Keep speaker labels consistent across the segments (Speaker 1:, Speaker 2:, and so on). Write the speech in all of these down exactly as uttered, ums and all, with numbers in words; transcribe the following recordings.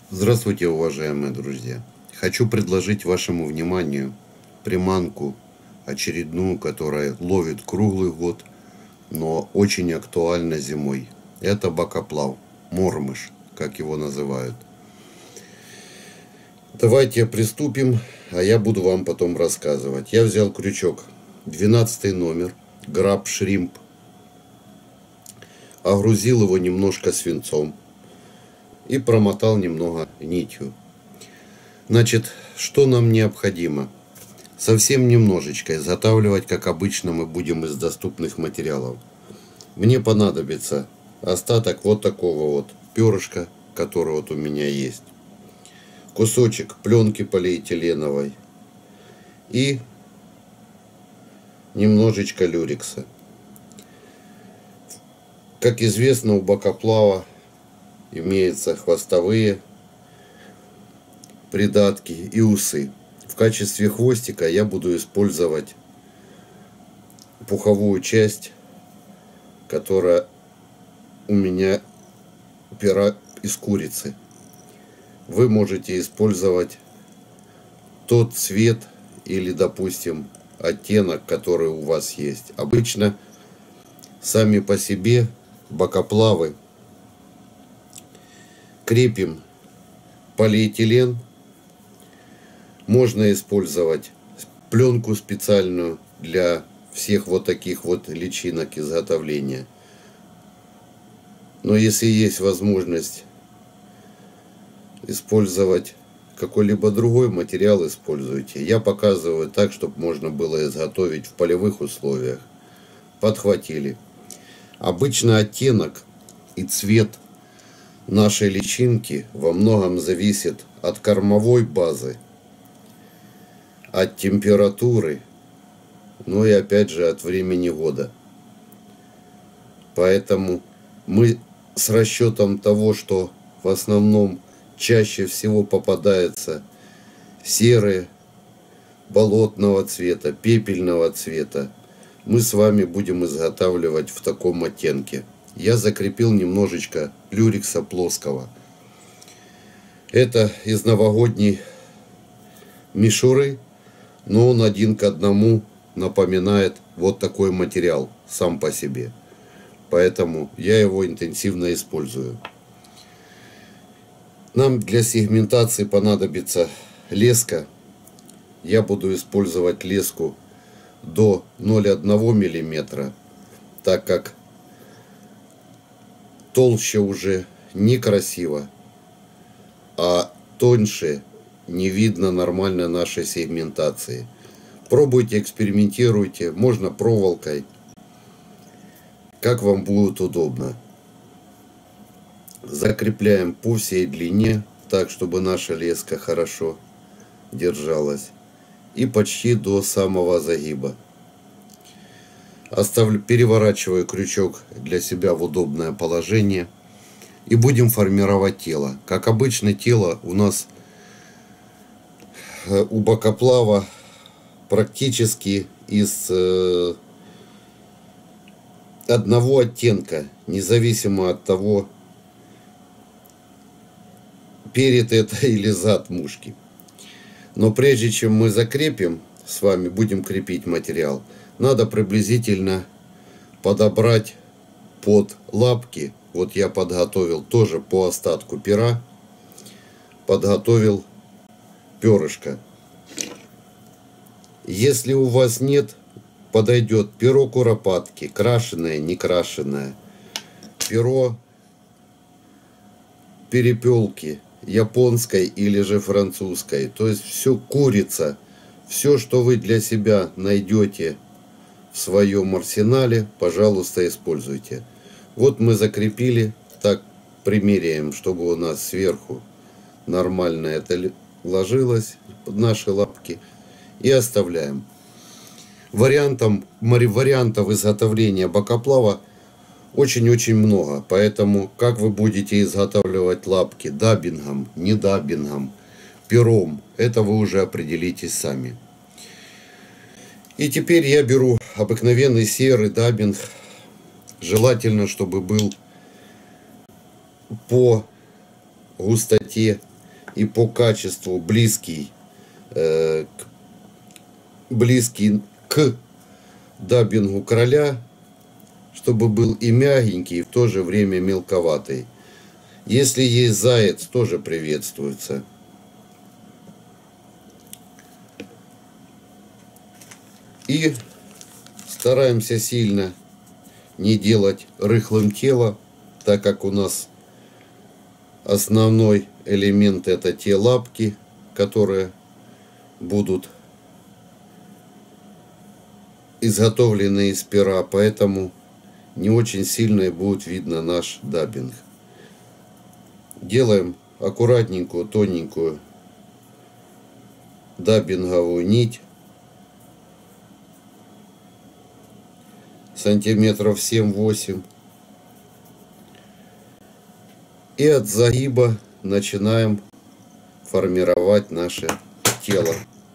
Speaker 1: Здравствуйте, уважаемые друзья! Хочу предложить вашему вниманию приманку очередную, которая ловит круглый год, но очень актуальна зимой. Это бокоплав, мормыш, как его называют. Давайте приступим, а я буду вам потом рассказывать. Я взял крючок двенадцатый номер, Grab Shrimp, огрузил его немножко свинцом и промотал немного нитью. Значит, что нам необходимо? Совсем немножечко изготавливать, как обычно мы будем из доступных материалов. Мне понадобится остаток вот такого вот перышка, который вот у меня есть, кусочек пленки полиэтиленовой и немножечко люрекса. Как известно, у бокоплава имеются хвостовые придатки и усы. В качестве хвостика я буду использовать пуховую часть, которая у меня пера из курицы. Вы можете использовать тот цвет или, допустим, оттенок, который у вас есть. Обычно сами по себе бокоплавы крепим полиэтилен. Можно использовать пленку специальную для всех вот таких вот личинок изготовления. Но если есть возможность использовать какой-либо другой материал, используйте. Я показываю так, чтобы можно было изготовить в полевых условиях. Подхватили. Обычно оттенок и цвет нашей личинки во многом зависит от кормовой базы, от температуры, ну и опять же от времени года. Поэтому мы с расчетом того, что в основном чаще всего попадаются серые, болотного цвета, пепельного цвета, мы с вами будем изготавливать в таком оттенке. Я закрепил немножечко люрекса плоского. Это из новогодней мишуры, но он один к одному напоминает вот такой материал сам по себе. Поэтому я его интенсивно использую. Нам для сегментации понадобится леска. Я буду использовать леску до ноль целых одна десятая миллиметра, так как толще уже некрасиво, а тоньше не видно нормально нашей сегментации. Пробуйте, экспериментируйте, можно проволокой, как вам будет удобно. Закрепляем по всей длине, так чтобы наша леска хорошо держалась, и почти до самого загиба. Оставлю, переворачиваю крючок для себя в удобное положение и будем формировать тело. Как обычно, тело у нас у бокоплава практически из э, одного оттенка, независимо от того, перед это или зад мушки. Но прежде чем мы закрепим, с вами будем крепить материал, надо приблизительно подобрать под лапки. Вот я подготовил тоже по остатку пера, подготовил перышко. Если у вас нет, подойдет перо куропатки, крашеное, не крашеное, перо перепелки, японской или же французской. То есть все курица, все, что вы для себя найдете в своем арсенале, пожалуйста, используйте. Вот мы закрепили, так примеряем, чтобы у нас сверху нормально это ложилось под наши лапки, и оставляем. Вариантом, вариантов изготовления бокоплава очень-очень много, поэтому как вы будете изготавливать лапки, даббингом, не даббингом, пером, это вы уже определитесь сами. И теперь я беру обыкновенный серый даббинг, желательно, чтобы был по густоте и по качеству близкий, э, к, близкий к даббингу короля, чтобы был и мягенький, и в то же время мелковатый. Если есть заяц, тоже приветствуется. И стараемся сильно не делать рыхлым тело, так как у нас основной элемент это те лапки, которые будут изготовлены из пера, поэтому не очень сильно и будет видно наш даббинг. Делаем аккуратненькую, тоненькую даббинговую нить. Сантиметров семь-восемь. И от загиба начинаем формировать наше тело.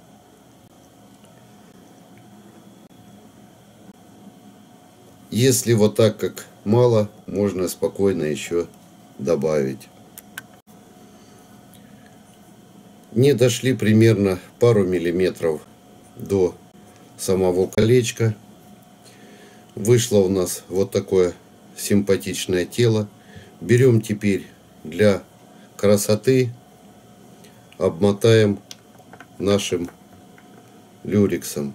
Speaker 1: Если вот так как мало, можно спокойно еще добавить. Не дошли примерно пару миллиметров до самого колечка. Вышло у нас вот такое симпатичное тело. Берем теперь для красоты, обмотаем нашим люрексом.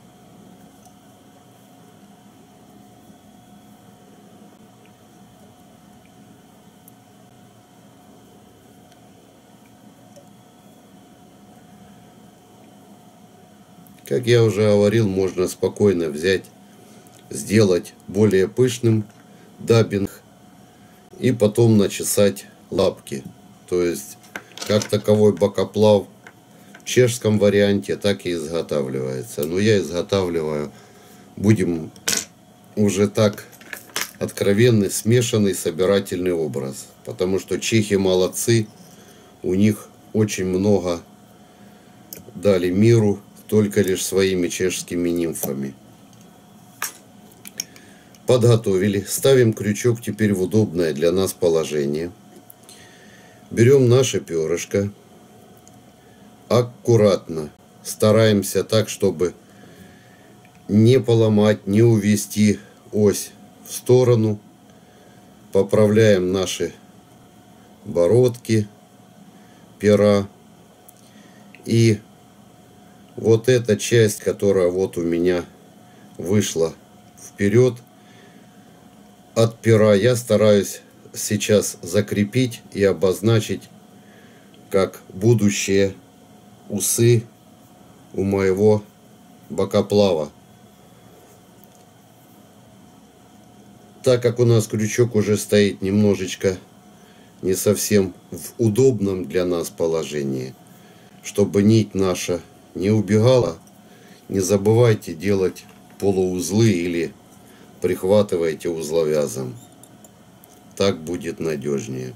Speaker 1: Как я уже говорил, можно спокойно взять, сделать более пышным даббинг и потом начесать лапки. То есть, как таковой бокоплав в чешском варианте так и изготавливается. Но я изготавливаю, будем уже так откровенный, смешанный собирательный образ. Потому что чехи молодцы, у них очень много дали миру только лишь своими чешскими нимфами. Подготовили. Ставим крючок теперь в удобное для нас положение. Берем наше перышко. Аккуратно. Стараемся так, чтобы не поломать, не увести ось в сторону. Поправляем наши бородки пера. И вот эта часть, которая вот у меня вышла вперед от пера, я стараюсь сейчас закрепить и обозначить как будущие усы у моего бокоплава. Так как у нас крючок уже стоит немножечко не совсем в удобном для нас положении, чтобы нить наша не убегала, не забывайте делать полуузлы или прихватывайте узловязом. Так будет надежнее.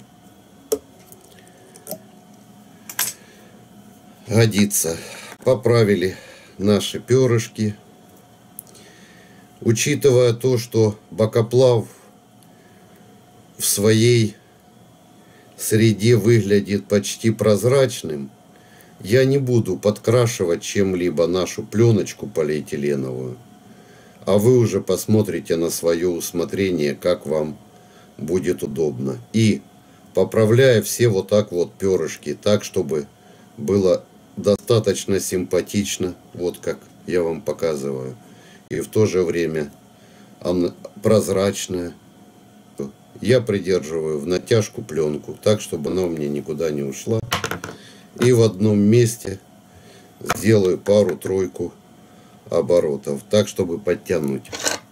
Speaker 1: Годится. Поправили наши перышки. Учитывая то, что бокоплав в своей среде выглядит почти прозрачным, я не буду подкрашивать чем-либо нашу пленочку полиэтиленовую, а вы уже посмотрите на свое усмотрение, как вам будет удобно. И поправляя все вот так вот перышки, так, чтобы было достаточно симпатично, вот как я вам показываю, и в то же время прозрачная. Я придерживаю в натяжку пленку, так, чтобы она у меня никуда не ушла. И в одном месте сделаю пару-тройку оборотов, так, чтобы подтянуть.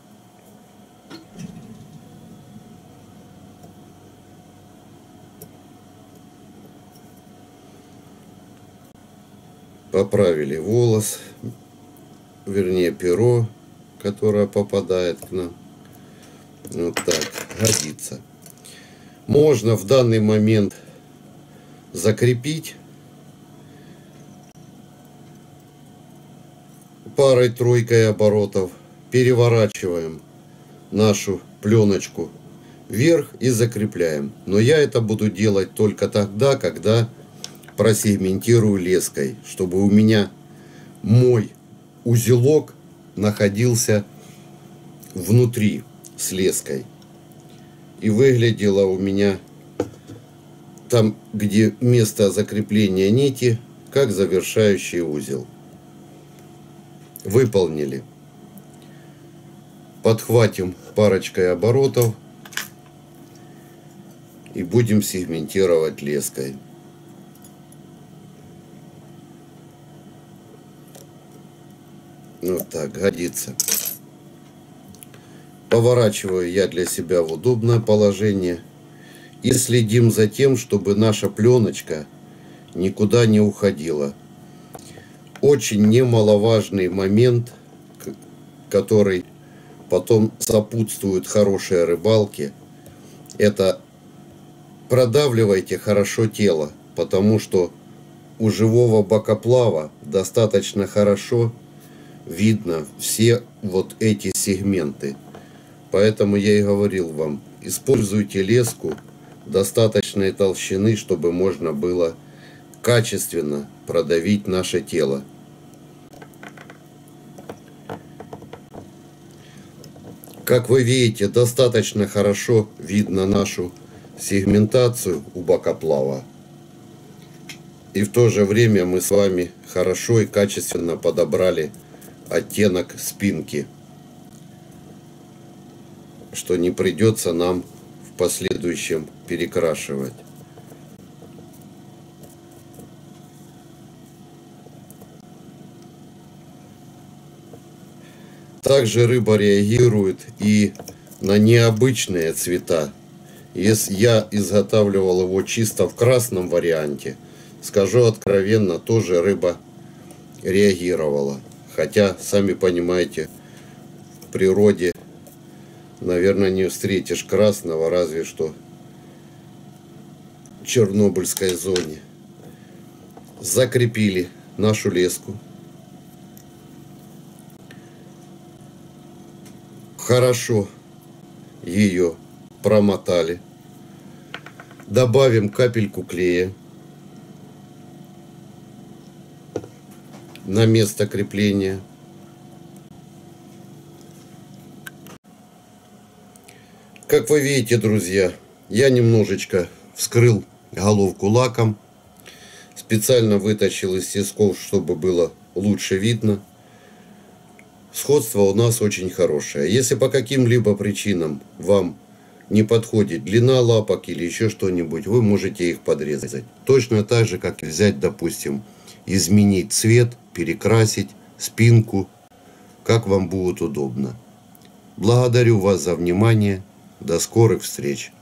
Speaker 1: Поправили волос, вернее перо, которое попадает к нам. Вот так, годится. Можно в данный момент закрепить парой-тройкой оборотов. Переворачиваем нашу пленочку вверх и закрепляем. Но я это буду делать только тогда, когда просегментирую леской, чтобы у меня мой узелок находился внутри с леской. И выглядело у меня там, где место закрепления нити, как завершающий узел. Выполнили. Подхватим парочкой оборотов и будем сегментировать леской. Вот так, годится. Поворачиваю я для себя в удобное положение. И следим за тем, чтобы наша пленочка никуда не уходила. Очень немаловажный момент, который потом сопутствует хорошей рыбалке, это продавливайте хорошо тело, потому что у живого бокоплава достаточно хорошо видно все вот эти сегменты. Поэтому я и говорил вам, используйте леску достаточной толщины, чтобы можно было качественно продавить наше тело. Как вы видите, достаточно хорошо видно нашу сегментацию у бокоплава. И в то же время мы с вами хорошо и качественно подобрали оттенок спинки, что не придется нам в последующем перекрашивать. Также рыба реагирует и на необычные цвета. Если я изготавливал его чисто в красном варианте, скажу откровенно, тоже рыба реагировала. Хотя, сами понимаете, в природе, наверное, не встретишь красного, разве что в Чернобыльской зоне. Закрепили нашу леску. Хорошо ее промотали. Добавим капельку клея на место крепления. Как вы видите, друзья, я немножечко вскрыл головку лаком. Специально вытащил из тисков, чтобы было лучше видно. Сходство у нас очень хорошее. Если по каким-либо причинам вам не подходит длина лапок или еще что-нибудь, вы можете их подрезать. Точно так же, как и взять, допустим, изменить цвет, перекрасить спинку, как вам будет удобно. Благодарю вас за внимание. До скорых встреч!